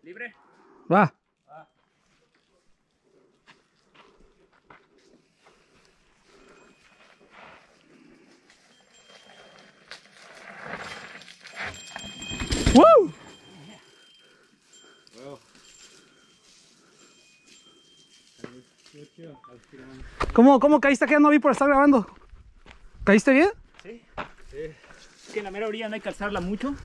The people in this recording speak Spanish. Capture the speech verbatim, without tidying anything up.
¿Libre? Va. ¡Woo! ¿Cómo, cómo caíste? Que no vi por estar grabando. ¿Caíste bien? Sí. Sí. Es que en la mera orilla no hay que alzarla mucho.